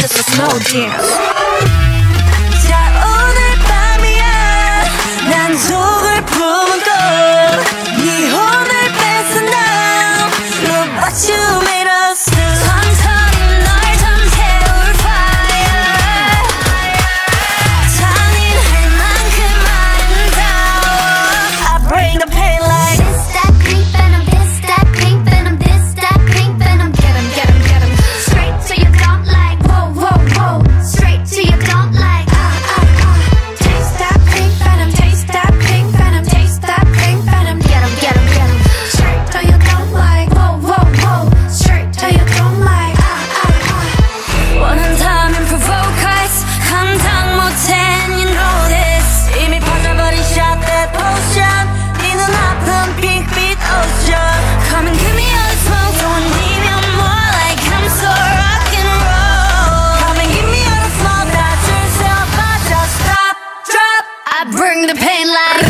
so slow dance. 자 오늘 밤이야 난 속을 품은 꽃네 혼을 뺏은 now Look what you made us do 천천히 널 잠재울 fire 잔인할 만큼 아름다워 I bring the pain like This that pink venom, this that pink venom, this that pink venom. Get 'em, get 'em, get 'em. Straight to your don't like, whoa, whoa, whoa. Straight to your don't like, Taste that pink venom, taste that pink venom, taste that pink venom. Get 'em, get 'em, get 'em. Straight to your don't like, whoa, whoa, whoa. Straight to your don't like, 원한다면 provoke us 감당 못해 and you know this 이미 퍼져버린 shot that potion 네 눈앞은 빅빛 ocean Come and give me all the smoke don't leave me more like I'm so rock and roll Come and give me all the smoke 다 줄 새 없어 just stop drop I bring the pain like